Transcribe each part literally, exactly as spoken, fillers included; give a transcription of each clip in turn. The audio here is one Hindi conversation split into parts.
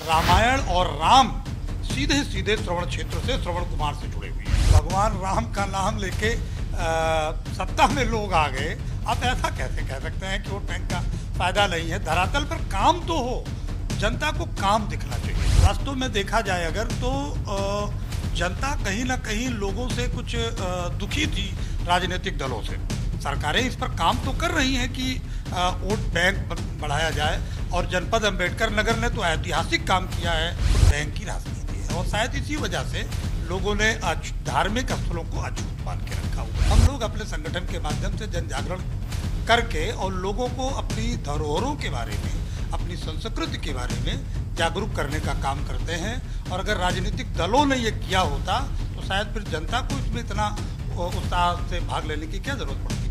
रामायण और राम सीधे सीधे श्रवण क्षेत्र से श्रवण कुमार से जुड़े हुए हैं। भगवान राम का नाम लेके आ, सत्ता में लोग आ गए। आप ऐसा कैसे कह सकते हैं कि वोट बैंक का फायदा नहीं है? धरातल पर काम तो हो, जनता को काम दिखना चाहिए। वास्तव में देखा जाए अगर तो आ, जनता कहीं ना कहीं लोगों से कुछ आ, दुखी थी राजनीतिक दलों से। सरकारें इस पर काम तो कर रही हैं कि वोट बैंक बढ़ाया जाए, और जनपद अंबेडकर नगर ने तो ऐतिहासिक काम किया है बैंक की राजनीति है, और शायद इसी वजह से लोगों ने धार्मिक स्थलों को अछूत मान के रखा हुआ है। हम लोग अपने संगठन के माध्यम से जन जागरण करके और लोगों को अपनी धरोहरों के बारे में, अपनी संस्कृति के बारे में जागरूक करने का काम करते हैं। और अगर राजनीतिक दलों ने ये किया होता तो शायद फिर जनता को इसमें इतना उत्साह से भाग लेने की क्या जरूरत पड़ती।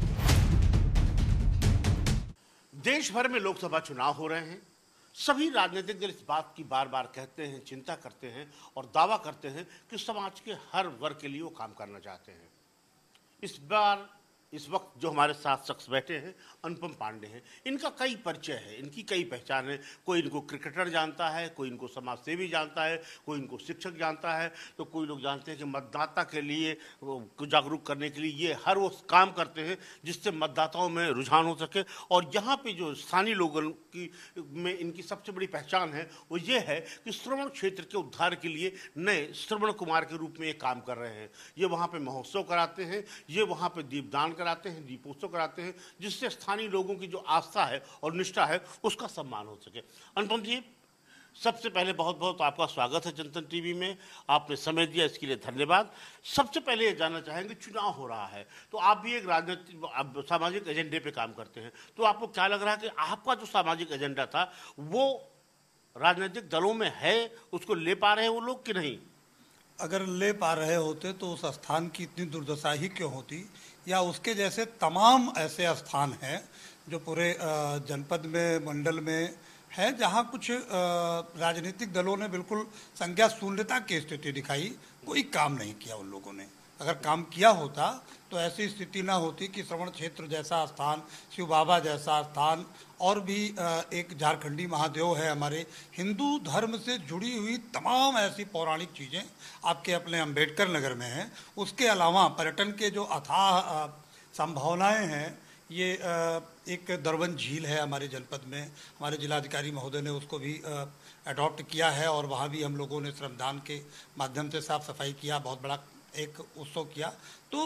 देश भर में लोकसभा चुनाव हो रहे हैं। सभी राजनीतिक दल इस बात की बार बार कहते हैं, चिंता करते हैं और दावा करते हैं कि समाज के हर वर्ग के लिए वो काम करना चाहते हैं। इस बार इस वक्त जो हमारे साथ शख्स बैठे हैं अनुपम पांडे हैं। इनका कई परिचय है, इनकी कई पहचान है। कोई इनको क्रिकेटर जानता है, कोई इनको समाज सेवी जानता है, कोई इनको शिक्षक जानता है, तो कोई लोग जानते हैं कि मतदाता के लिए जागरूक करने के लिए ये हर वो काम करते हैं जिससे मतदाताओं में रुझान हो सके। और यहाँ पे जो स्थानीय लोगों की में इनकी सबसे बड़ी पहचान है वो ये है कि श्रवण क्षेत्र के उद्धार के लिए नए श्रवण कुमार के रूप में ये काम कर रहे हैं। ये वहाँ पे महोत्सव कराते हैं, ये वहाँ पे दीपदान कराते हैं, दीपोत्सव कराते हैं, जिससे स्थानीय लोगों की जो आस्था है और निष्ठा है उसका सम्मान हो सके। अनुपम जी, सबसे पहले बहुत बहुत आपका स्वागत है जनतन टीवी में। आपने समय दिया, इसके लिए धन्यवाद। सबसे पहले ये जानना चाहेंगे, चुनाव हो रहा है तो आप भी एक राजनीतिक सामाजिक एजेंडे पे काम करते हैं, तो आपको क्या लग रहा है कि आपका जो सामाजिक एजेंडा था वो राजनीतिक दलों में है, उसको ले पा रहे हैं वो लोग कि नहीं? अगर ले पा रहे होते तो उस स्थान की इतनी दुर्दशा ही क्यों होती, या उसके जैसे तमाम ऐसे स्थान हैं जो पूरे जनपद में, मंडल में है, जहां कुछ राजनीतिक दलों ने बिल्कुल संज्ञा शून्यता की स्थिति दिखाई, कोई काम नहीं किया उन लोगों ने। अगर काम किया होता तो ऐसी स्थिति ना होती कि श्रवण क्षेत्र जैसा स्थान, शिव बाबा जैसा स्थान, और भी एक झारखंडी महादेव है, हमारे हिंदू धर्म से जुड़ी हुई तमाम ऐसी पौराणिक चीज़ें आपके अपने अंबेडकर नगर में हैं। उसके अलावा पर्यटन के जो अथाह संभावनाएं हैं, ये एक दरवन झील है हमारे जनपद में, हमारे जिलाधिकारी महोदय ने उसको भी अडॉप्ट किया है, और वहाँ भी हम लोगों ने श्रमदान के माध्यम से साफ सफाई किया, बहुत बड़ा एक उत्सव किया। तो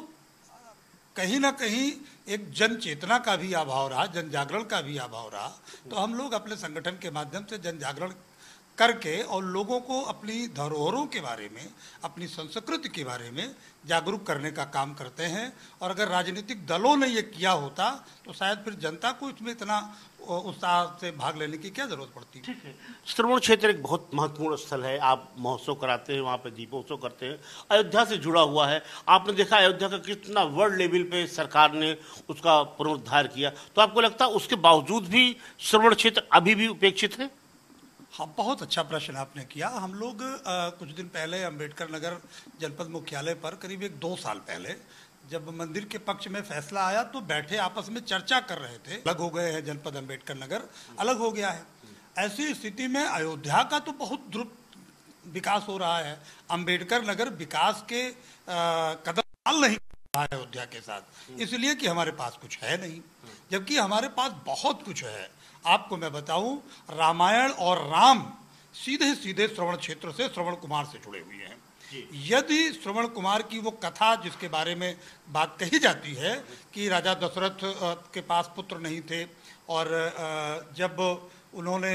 कहीं ना कहीं एक जन चेतना का भी अभाव रहा, जन जागरण का भी अभाव रहा। तो हम लोग अपने संगठन के माध्यम से जन जागरण करके और लोगों को अपनी धरोहरों के बारे में, अपनी संस्कृति के बारे में जागरूक करने का काम करते हैं। और अगर राजनीतिक दलों ने ये किया होता तो शायद फिर जनता को इसमें इतना उत्साह से भाग लेने की क्या जरूरत पड़ती। ठीक है, श्रवण क्षेत्र एक बहुत महत्वपूर्ण स्थल है। आप महोत्सव कराते हैं, वहाँ पे दीपोत्सव करते हैं, अयोध्या से जुड़ा हुआ है। आपने देखा अयोध्या का कितना वर्ल्ड लेवल पे सरकार ने उसका पुनरुद्धार किया, तो आपको लगता है उसके बावजूद भी श्रवण क्षेत्र अभी भी उपेक्षित है? हाँ, बहुत अच्छा प्रश्न आपने किया। हम लोग आ, कुछ दिन पहले अंबेडकर नगर जनपद मुख्यालय पर, करीब एक दो साल पहले, जब मंदिर के पक्ष में फैसला आया तो बैठे आपस में चर्चा कर रहे थे। अलग हो गए हैं जनपद अंबेडकर नगर, अलग हो गया है। ऐसी स्थिति में अयोध्या का तो बहुत द्रुत विकास हो रहा है, अंबेडकर नगर विकास के आ, कदम डाल नहीं रहा है अयोध्या के साथ, इसलिए कि हमारे पास कुछ है नहीं, जबकि हमारे पास बहुत कुछ है। आपको मैं बताऊं, रामायण और राम सीधे सीधे श्रवण क्षेत्र से श्रवण कुमार से जुड़े हुए हैं। यदि श्रवण कुमार की वो कथा जिसके बारे में बात कही जाती है कि राजा दशरथ के पास पुत्र नहीं थे, और जब उन्होंने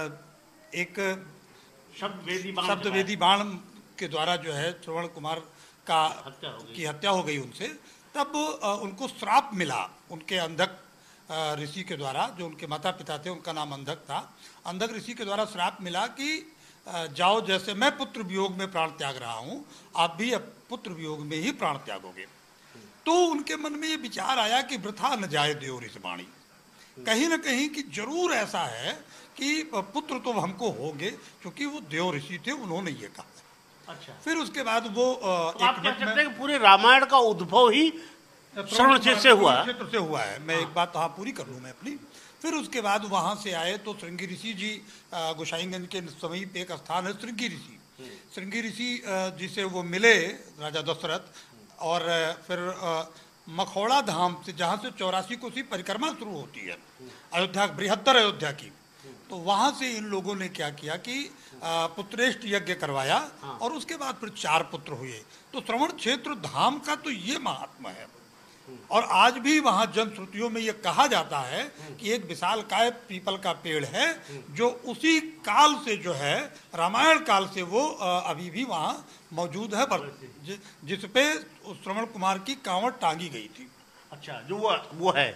एक शब्दवेदी शब्दवेदी बाण के द्वारा जो है श्रवण कुमार का की हत्या हो गई उनसे, तब उनको श्राप मिला उनके अंधक ऋषि के द्वारा। जो उनके माता पिता थे उनका नाम अंधक था। अंधक ऋषि के द्वारा श्राप मिला कि जाओ, जैसे मैं पुत्र वियोग में प्राण त्याग रहा हूँ, आप भी अब पुत्र वियोग में ही प्राण त्यागोगे। तो उनके मन में ये विचार आया कि वृथा न जाए देव ऋषि वाणी, कहीं ना कहीं कि जरूर ऐसा है कि पुत्र तो हमको होंगे, क्योंकि वो देव ऋषि थे, उन्होंने ये कहा। अच्छा। फिर उसके बाद वो तो आप कह सकते हैं कि पूरे रामायण का उद्भव ही श्रवण क्षेत्र से हुआ क्षेत्र से हुआ है। मैं एक बात हाँ पूरी कर लूँ मैं अपनी। फिर उसके बाद वहाँ से आए तो श्रृंगी ऋषि जी, गोसाईगंज के समीप एक स्थान है श्रृंगी ऋषि। श्रृंगी ऋषि जी से वो मिले राजा दशरथ, और फिर मखौड़ा धाम से, जहाँ से चौरासी कोसी परिक्रमा शुरू होती है अयोध्या, बृहत्तर अयोध्या की, तो वहाँ से इन लोगों ने क्या किया कि पुत्रेष्ट यज्ञ करवाया, हाँ। और उसके बाद फिर चार पुत्र हुए। तो श्रवण क्षेत्र धाम का तो ये महात्मा है। और आज भी वहाँ जनश्रुतियों में ये कहा जाता है कि एक विशालकाय पीपल का पेड़ है, जो उसी काल से जो है, रामायण काल से वो अभी भी वहाँ मौजूद है, पर जिस पे श्रवण कुमार की कांवड़ टांगी गई थी। अच्छा, जो वो वो है।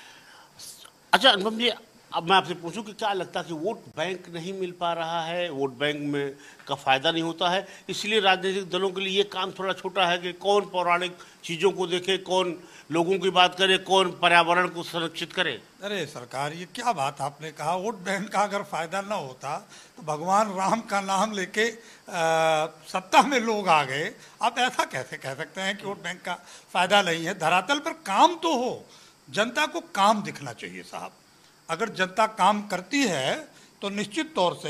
अच्छा अनुपम जी, अब मैं आपसे पूछूं कि क्या लगता है कि वोट बैंक नहीं मिल पा रहा है, वोट बैंक में का फायदा नहीं होता है, इसलिए राजनीतिक दलों के लिए ये काम थोड़ा छोटा है कि कौन पौराणिक चीज़ों को देखे, कौन लोगों की बात करे, कौन पर्यावरण को संरक्षित करे? अरे सरकार, ये क्या बात आपने कहा, वोट बैंक का अगर फायदा ना होता तो भगवान राम का नाम लेके सत्ता में लोग आ गए। आप ऐसा कैसे कह सकते हैं कि वोट बैंक का फायदा नहीं है? धरातल पर काम तो हो, जनता को काम दिखना चाहिए साहब। अगर जनता काम करती है तो निश्चित तौर से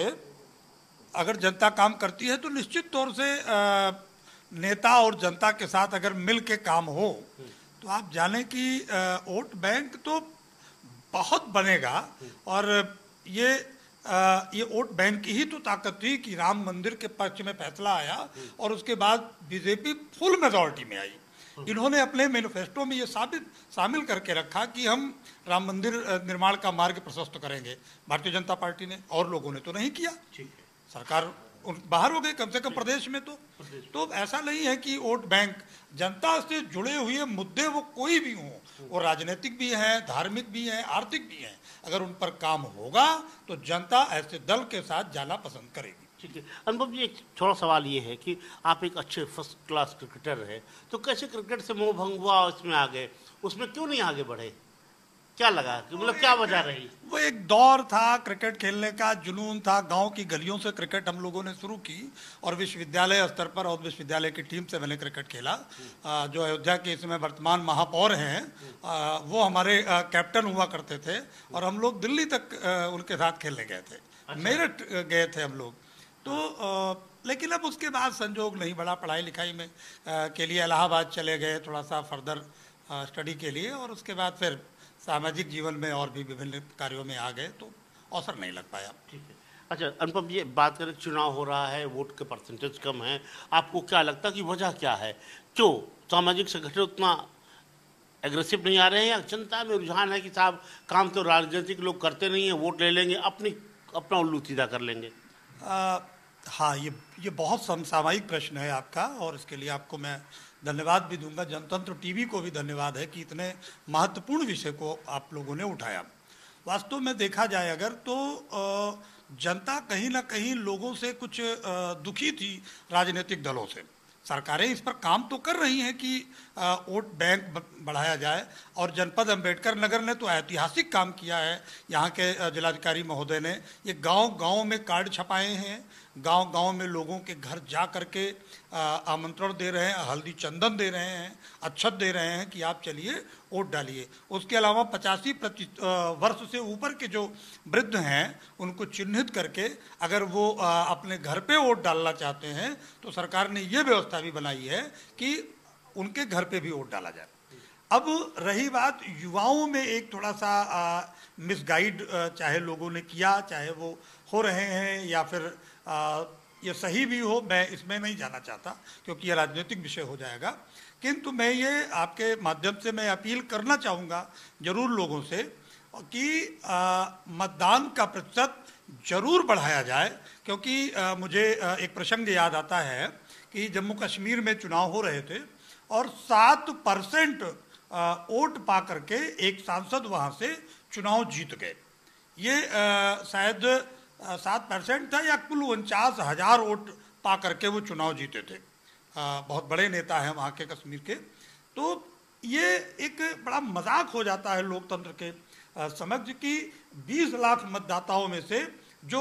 अगर जनता काम करती है तो निश्चित तौर से आ, नेता और जनता के साथ अगर मिल के काम हो तो आप जाने कि वोट बैंक तो बहुत बनेगा। और ये आ, ये वोट बैंक की ही तो ताकत थी कि राम मंदिर के पक्ष में फैसला आया और उसके बाद बीजेपी फुल मेजॉरिटी में आई। इन्होंने अपने मैनिफेस्टो में ये साबित शामिल करके रखा कि हम राम मंदिर निर्माण का मार्ग प्रशस्त करेंगे। भारतीय जनता पार्टी ने, और लोगों ने तो नहीं किया। सरकार बाहर हो गई कम से कम प्रदेश में। तो तो ऐसा नहीं है कि वोट बैंक, जनता से जुड़े हुए मुद्दे वो कोई भी हों, वो राजनीतिक भी हैं, धार्मिक भी हैं, आर्थिक भी हैं, अगर उन पर काम होगा तो जनता ऐसे दल के साथ जाना पसंद करेगी। ठीक है अनुपम जी, एक छोटा सवाल ये है कि आप एक अच्छे फर्स्ट क्लास क्रिकेटर हैं, तो कैसे क्रिकेट से मोह भंग हुआ, उसमें आ गए, उसमें क्यों नहीं आगे बढ़े? क्या लगा कि मतलब क्या वजह रही? वो एक दौर था, क्रिकेट खेलने का जुनून था, गांव की गलियों से क्रिकेट हम लोगों ने शुरू की, और विश्वविद्यालय स्तर पर और विश्वविद्यालय की टीम से मैंने क्रिकेट खेला। जो अयोध्या के इसमें वर्तमान महापौर हैं, वो हमारे कैप्टन हुआ करते थे, और हम लोग दिल्ली तक उनके साथ खेलने गए थे। अच्छा। मेरठ गए थे हम लोग। तो लेकिन अब उसके बाद संजोग नहीं बढ़ा, पढ़ाई लिखाई में के लिए इलाहाबाद चले गए थोड़ा सा फर्दर स्टडी के लिए, और उसके बाद फिर सामाजिक जीवन में और भी विभिन्न कार्यों में आ गए, तो अवसर नहीं लग पाया। ठीक है। अच्छा अनुपम जी, बात करें, चुनाव हो रहा है, वोट के परसेंटेज कम है, आपको क्या लगता है कि वजह क्या है? क्यों सामाजिक संगठन उतना एग्रेसिव नहीं आ रहे हैं, या जनता में रुझान है कि साहब काम तो राजनीतिक लोग करते नहीं हैं, वोट ले लेंगे, अपनी अपना उल्लू सीधा कर लेंगे? आ, हाँ, ये ये बहुत समसामयिक प्रश्न है आपका, और इसके लिए आपको मैं धन्यवाद भी दूंगा। जनतंत्र टीवी को भी धन्यवाद है कि इतने महत्वपूर्ण विषय को आप लोगों ने उठाया। वास्तव में देखा जाए अगर, तो जनता कहीं ना कहीं लोगों से कुछ दुखी थी, राजनीतिक दलों से। सरकारें इस पर काम तो कर रही हैं कि वोट बैंक बढ़ाया जाए, और जनपद अंबेडकर नगर ने तो ऐतिहासिक काम किया है। यहाँ के जिलाधिकारी महोदय ने ये गांव-गांव में कार्ड छपाए हैं, गांव-गांव में लोगों के घर जा करके आमंत्रण दे रहे हैं, हल्दी चंदन दे रहे हैं, अक्षत दे रहे हैं कि आप चलिए वोट डालिए। उसके अलावा पचासी प्रति वर्ष से ऊपर के जो वृद्ध हैं उनको चिन्हित करके अगर वो अपने घर पे वोट डालना चाहते हैं तो सरकार ने ये व्यवस्था भी बनाई है कि उनके घर पे भी वोट डाला जाए। अब रही बात युवाओं में, एक थोड़ा सा मिसगाइड चाहे लोगों ने किया, चाहे वो हो रहे हैं या फिर आ, ये सही भी हो, मैं इसमें नहीं जाना चाहता क्योंकि ये राजनीतिक विषय हो जाएगा। किंतु मैं ये आपके माध्यम से मैं अपील करना चाहूँगा जरूर लोगों से कि मतदान का प्रतिशत जरूर बढ़ाया जाए, क्योंकि आ, मुझे आ, एक प्रसंग याद आता है कि जम्मू कश्मीर में चुनाव हो रहे थे और सात परसेंट वोट पा करके एक सांसद वहाँ से चुनाव जीत गए। ये आ, शायद सात परसेंट था या कुल उनचास हजार वोट पा करके वो चुनाव जीते थे। आ, बहुत बड़े नेता हैं वहाँ के कश्मीर के। तो ये एक बड़ा मजाक हो जाता है लोकतंत्र के समझ कि बीस लाख मतदाताओं में से जो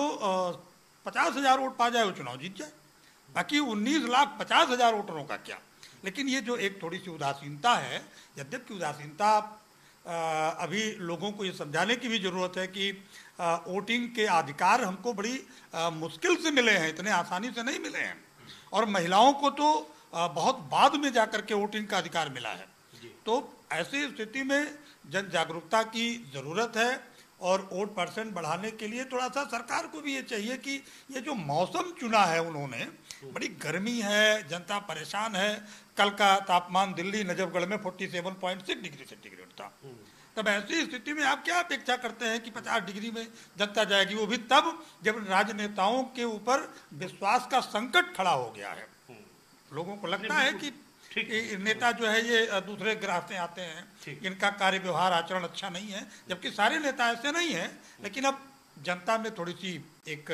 पचास हजार वोट पा जाए वो चुनाव जीत जाए, बाकी उन्नीस लाख पचास हजार वोटरों का क्या। लेकिन ये जो एक थोड़ी सी उदासीनता है, यद्यपि उदासीनता अभी लोगों को ये समझाने की भी ज़रूरत है कि वोटिंग के अधिकार हमको बड़ी आ, मुश्किल से मिले हैं, इतने आसानी से नहीं मिले हैं, और महिलाओं को तो आ, बहुत बाद में जाकर के वोटिंग का अधिकार मिला है। तो ऐसी स्थिति में जन जागरूकता की ज़रूरत है, और वोट परसेंट बढ़ाने के लिए थोड़ा सा सरकार को भी ये चाहिए कि ये जो मौसम चुना है उन्होंने, बड़ी गर्मी है, जनता परेशान है। कल का तापमान दिल्ली नजफगढ़ में सैंतालीस पॉइंट छह डिग्री सेंटीग्रेड था। तब ऐसी स्थिति में आप क्या अपेक्षा करते हैं कि पचास डिग्री में जनता जाएगी, वो भी तब जब राजनेताओं के ऊपर विश्वास का संकट खड़ा हो गया है। लोगों को लगता है कि कि नेता जो है ये दूसरे ग्रह से आते हैं, इनका कार्य व्यवहार आचरण अच्छा नहीं है, जबकि सारे नेता ऐसे नहीं हैं। लेकिन अब जनता में थोड़ी सी एक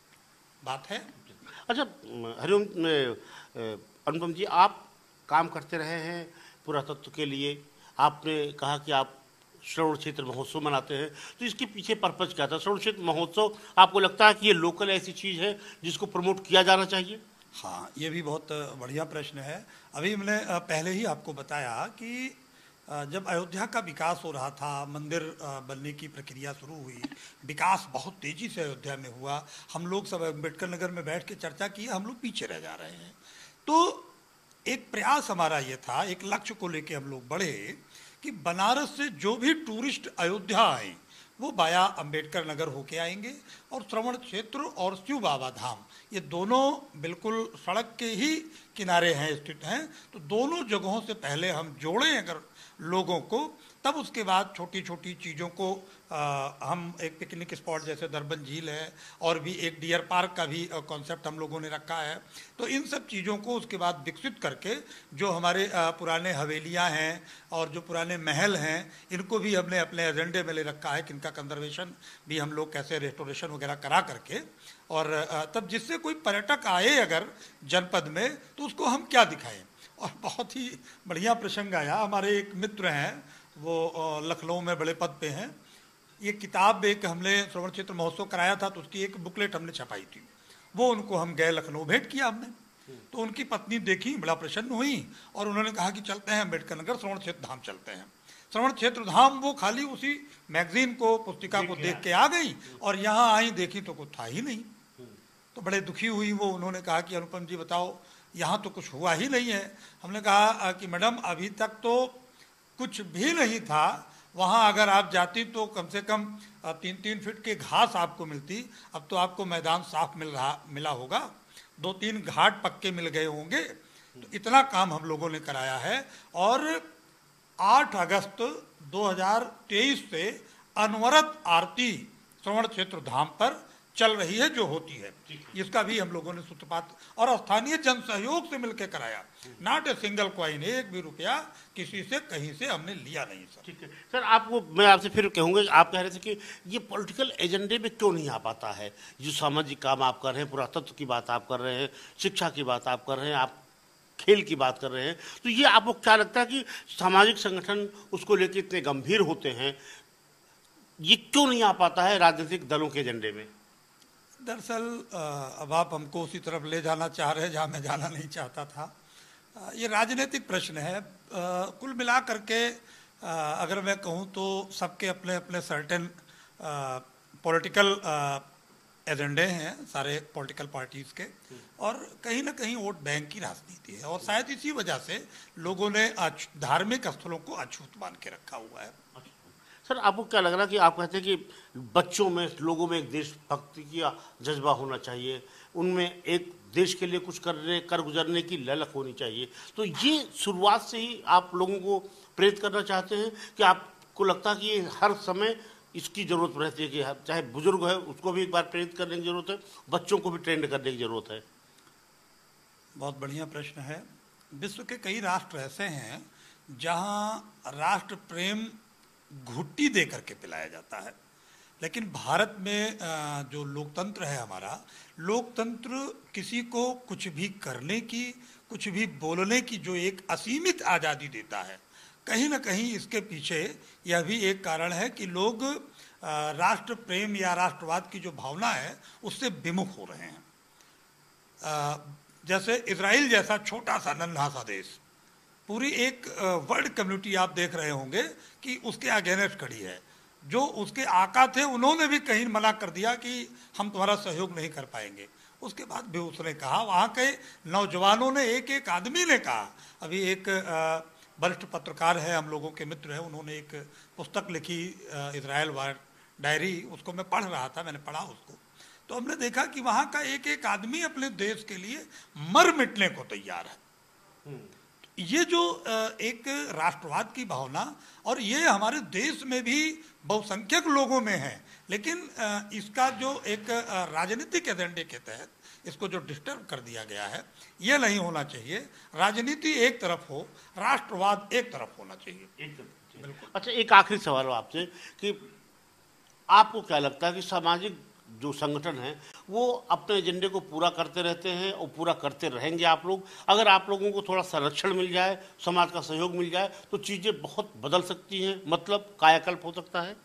बात है। अच्छा हरिओम, अनुपम जी, आप काम करते रहे हैं पुरातत्व के लिए, आपने कहा कि आप श्रवण क्षेत्र महोत्सव मनाते हैं, तो इसके पीछे पर्पज क्या था? श्रवण क्षेत्र महोत्सव आपको लगता है कि ये लोकल ऐसी चीज़ है जिसको प्रमोट किया जाना चाहिए? हाँ, ये भी बहुत बढ़िया प्रश्न है। अभी मैंने पहले ही आपको बताया कि जब अयोध्या का विकास हो रहा था, मंदिर बनने की प्रक्रिया शुरू हुई, विकास बहुत तेज़ी से अयोध्या में हुआ, हम लोग सब अम्बेडकर नगर में बैठ के चर्चा की, हम लोग पीछे रह जा रहे हैं। तो एक प्रयास हमारा ये था, एक लक्ष्य को लेके हम लोग बढ़े कि बनारस से जो भी टूरिस्ट अयोध्या आए वो बाया अम्बेडकर नगर होके आएंगे, और श्रवण क्षेत्र और शिव बाबा धाम ये दोनों बिल्कुल सड़क के ही किनारे हैं, स्थित हैं। तो दोनों जगहों से पहले हम जोड़ें अगर लोगों को, तब उसके बाद छोटी छोटी चीज़ों को आ, हम एक पिकनिक स्पॉट जैसे दरबन झील है, और भी एक डियर पार्क का भी कॉन्सेप्ट हम लोगों ने रखा है। तो इन सब चीज़ों को उसके बाद विकसित करके जो हमारे आ, पुराने हवेलियां हैं और जो पुराने महल हैं, इनको भी हमने अपने एजेंडे में ले रखा है कि इनका कंजर्वेशन भी हम लोग कैसे रेस्टोरेशन वगैरह करा करके, और आ, तब जिससे कोई पर्यटक आए अगर जनपद में तो उसको हम क्या दिखाएं। और बहुत ही बढ़िया प्रसंग आया, हमारे एक मित्र हैं, वो लखनऊ में बड़े पद पे हैं। ये किताब एक हमने श्रवण क्षेत्र महोत्सव कराया था, तो उसकी एक बुकलेट हमने छपाई थी, वो उनको हम गए लखनऊ, भेंट किया हमने। तो उनकी पत्नी देखी, बड़ा प्रसन्न हुई, और उन्होंने कहा कि चलते हैं अम्बेडकर नगर, श्रवण क्षेत्र धाम चलते हैं। श्रवण क्षेत्र धाम वो खाली उसी मैगजीन को, पुस्तिका को देख के आ गई, और यहाँ आई देखी तो कुछ था ही नहीं। तो बड़े दुखी हुई वो, उन्होंने कहा कि अनुपम जी बताओ, यहाँ तो कुछ हुआ ही नहीं है। हमने कहा कि मैडम अभी तक तो कुछ भी नहीं था, वहाँ अगर आप जाती तो कम से कम तीन तीन फीट के घास आपको मिलती, अब तो आपको मैदान साफ मिल रहा मिला होगा, दो तीन घाट पक्के मिल गए होंगे। तो इतना काम हम लोगों ने कराया है। और आठ अगस्त दो हज़ार तेईस से अनवरत आरती श्रवण क्षेत्र धाम पर चल रही है, जो होती है, इसका भी हम लोगों ने सूत्रपात और स्थानीय जन सहयोग से मिलकर कराया। नॉट ए सिंगल कॉइन, एक भी रुपया किसी से कहीं से हमने लिया नहीं सर। ठीक है सर, आपको मैं आपसे फिर कहूँगा, आप कह रहे थे कि ये पॉलिटिकल एजेंडे में क्यों नहीं आ पाता है? जो सामाजिक काम आप कर रहे हैं, पुरातत्व की बात आप कर रहे हैं, शिक्षा की बात आप कर रहे हैं, आप खेल की बात कर रहे हैं, तो ये आपको क्या लगता है कि सामाजिक संगठन उसको लेकर इतने गंभीर होते हैं, ये क्यों नहीं आ पाता है राजनीतिक दलों के एजेंडे में? दरअसल अब आप हमको उसी तरफ ले जाना चाह रहे हैं जहाँ मैं जाना नहीं चाहता था। ये राजनीतिक प्रश्न है। कुल मिला करके अगर मैं कहूँ तो सबके अपने अपने सर्टेन पॉलिटिकल एजेंडे हैं, सारे पॉलिटिकल पार्टीज़ के, और कहीं ना कहीं वोट बैंक की राजनीति है, और शायद इसी वजह से लोगों ने धार्मिक स्थलों को अछूत मान के रखा हुआ है। सर, आपको क्या लग रहा है कि आप कहते हैं कि बच्चों में, लोगों में एक देशभक्ति का जज्बा होना चाहिए, उनमें एक देश के लिए कुछ करने कर गुजरने की ललक होनी चाहिए, तो ये शुरुआत से ही आप लोगों को प्रेरित करना चाहते हैं कि आपको लगता है कि ये हर समय इसकी ज़रूरत रहती है कि चाहे बुजुर्ग है उसको भी एक बार प्रेरित करने की ज़रूरत है, बच्चों को भी ट्रेंड करने की ज़रूरत है? बहुत बढ़िया प्रश्न है। विश्व के कई राष्ट्र ऐसे हैं जहाँ राष्ट्र प्रेम घुट्टी दे करके पिलाया जाता है, लेकिन भारत में जो लोकतंत्र है हमारा, लोकतंत्र किसी को कुछ भी करने की, कुछ भी बोलने की जो एक असीमित आज़ादी देता है। कहीं ना कहीं इसके पीछे यह भी एक कारण है कि लोग राष्ट्र प्रेम या राष्ट्रवाद की जो भावना है उससे विमुख हो रहे हैं। जैसे इजराइल जैसा छोटा सा नन्हा सा देश, पूरी एक वर्ल्ड कम्युनिटी आप देख रहे होंगे कि उसके अगेंस्ट खड़ी है। जो उसके आका थे उन्होंने भी कहीं मना कर दिया कि हम तुम्हारा सहयोग नहीं कर पाएंगे। उसके बाद भी उसने कहा, वहाँ के नौजवानों ने, एक एक आदमी ने कहा। अभी एक वरिष्ठ पत्रकार है, हम लोगों के मित्र हैं, उन्होंने एक पुस्तक लिखी इजराइल वार डायरी, उसको मैं पढ़ रहा था, मैंने पढ़ा उसको, तो हमने देखा कि वहाँ का एक एक आदमी अपने देश के लिए मर मिटने को तैयार है। ये जो एक राष्ट्रवाद की भावना, और ये हमारे देश में भी बहुसंख्यक लोगों में है, लेकिन इसका जो एक राजनीतिक एजेंडे के तहत इसको जो डिस्टर्ब कर दिया गया है, ये नहीं होना चाहिए। राजनीति एक तरफ हो, राष्ट्रवाद एक तरफ होना चाहिए। एक तरफ। अच्छा, एक आखिरी सवाल हो आपसे कि आपको क्या लगता है कि सामाजिक जो संगठन है वो अपने एजेंडे को पूरा करते रहते हैं और पूरा करते रहेंगे आप लोग? अगर आप लोगों को थोड़ा संरक्षण मिल जाए, समाज का सहयोग मिल जाए, तो चीज़ें बहुत बदल सकती हैं, मतलब कायाकल्प हो सकता है?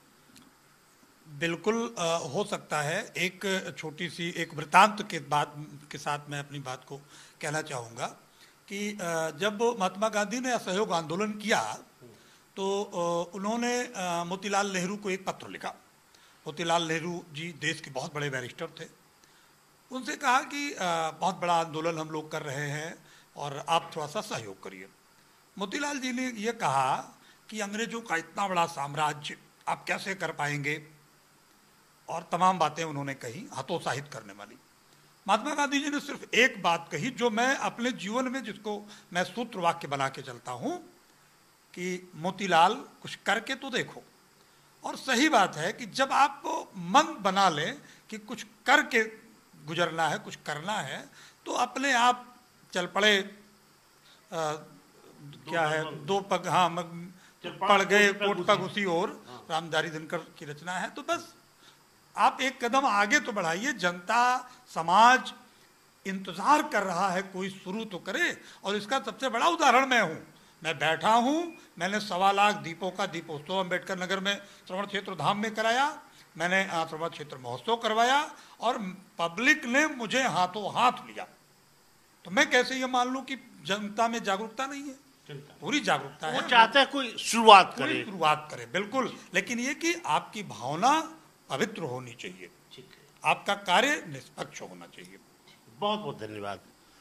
बिल्कुल आ, हो सकता है। एक छोटी सी एक वृतांत के बात के साथ मैं अपनी बात को कहना चाहूँगा कि आ, जब महात्मा गांधी ने असहयोग आंदोलन किया तो आ, उन्होंने आ, मोतीलाल नेहरू को एक पत्र लिखा। मोतीलाल नेहरू जी देश के बहुत बड़े बैरिस्टर थे। उनसे कहा कि आ, बहुत बड़ा आंदोलन हम लोग कर रहे हैं और आप थोड़ा सा सहयोग करिए। मोतीलाल जी ने ये कहा कि अंग्रेजों का इतना बड़ा साम्राज्य आप कैसे कर पाएंगे, और तमाम बातें उन्होंने कही हतोत्साहित करने वाली। महात्मा गांधी जी ने सिर्फ एक बात कही जो मैं अपने जीवन में, जिसको मैं सूत्र वाक्य बना के चलता हूँ कि मोतीलाल कुछ करके तो देखो। और सही बात है कि जब आप मन बना लें कि कुछ करके गुजरना है, कुछ करना है, तो अपने आप चल पड़े। आ, क्या है, दो पग हाँ पड़ गए कोट पग उसी ओर, रामधारी दिनकर की रचना है। तो बस आप एक कदम आगे तो बढ़ाइए। जनता, समाज इंतजार कर रहा है, कोई शुरू तो करे। और इसका सबसे बड़ा उदाहरण मैं हूँ। मैं बैठा हूँ, मैंने सवा लाख दीपों का दीपोत्सव अम्बेडकर नगर में श्रवण क्षेत्र धाम में कराया, मैंने श्रवण क्षेत्र महोत्सव करवाया, और पब्लिक ने मुझे हाथों हाथ लिया। तो मैं कैसे ये मान लूँ कि जनता में जागरूकता नहीं है? पूरी जागरूकता है। वो चाहता है कोई शुरुआत करे, शुरुआत करे, बिल्कुल। लेकिन ये कि आपकी भावना पवित्र होनी चाहिए, आपका कार्य निष्पक्ष होना चाहिए। बहुत बहुत धन्यवाद।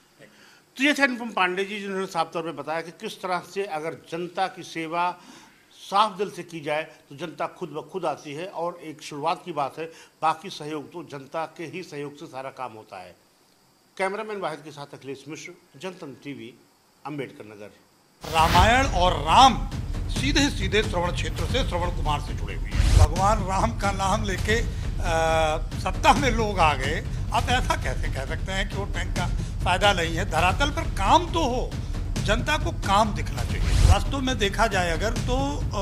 तो ये थे अनुपम पांडे जी, जिन्होंने साफ तौर पे बताया कि किस तरह से अगर जनता की सेवा साफ दिल से की जाए तो जनता खुद ब खुद आती है, और एक शुरुआत की बात है, बाकी सहयोग तो जनता के ही सहयोग से सारा काम होता है। कैमरामैन वाहिद के साथ अखिलेश मिश्र, जनतंत्र टीवी, अम्बेडकर नगर। रामायण और राम सीधे सीधे श्रवण क्षेत्र से, श्रवण कुमार से जुड़े हुए हैं। भगवान राम का नाम लेके सत्ता में लोग आ गए। आप ऐसा कैसे कह सकते हैं कि वोट बैंक का फायदा नहीं है? धरातल पर काम तो हो, जनता को काम दिखना चाहिए। वास्तव में देखा जाए अगर तो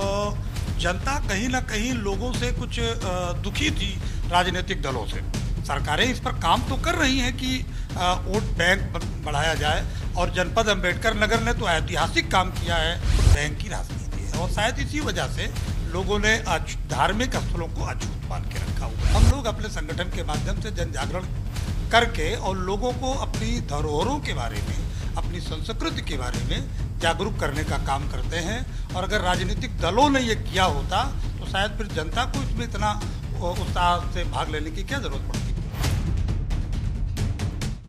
जनता कहीं ना कहीं लोगों से कुछ दुखी थी, राजनीतिक दलों से। सरकारें इस पर काम तो कर रही हैं कि वोट बैंक बढ़ाया जाए, और जनपद अम्बेडकर नगर ने तो ऐतिहासिक काम किया है। बैंक की राजनीति है, और शायद इसी वजह से लोगों ने धार्मिक स्थलों को अछूत मान के रखा हुआ है। हम लोग अपने संगठन के माध्यम से जन जागरण करके और लोगों को अपनी धरोहरों के बारे में, अपनी संस्कृति के बारे में जागरूक करने का काम करते हैं। और अगर राजनीतिक दलों ने ये किया होता तो शायद फिर जनता को इसमें इतना उत्साह से भाग लेने की क्या जरूरत पड़ती है।